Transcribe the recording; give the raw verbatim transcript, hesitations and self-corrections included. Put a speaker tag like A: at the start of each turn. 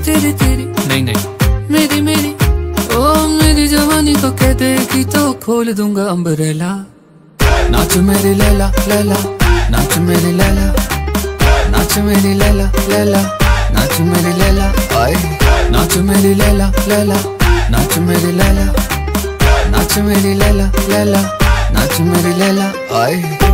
A: तेरी तेरी
B: नहीं नहीं
A: मेरी मेरी ओ मेरी जवानी को कह देगी तो खोल दूंगा अम्ब्रेला। नाच मेरी लैला लैला, नाच मेरी लैला, नाच मेरी लैला लैला, नाच मेरी लैला आए, नाच मेरी लैला लैला, नाच मेरी लैला, नाच मेरी लैला लैला, नाच मेरी लैला आए।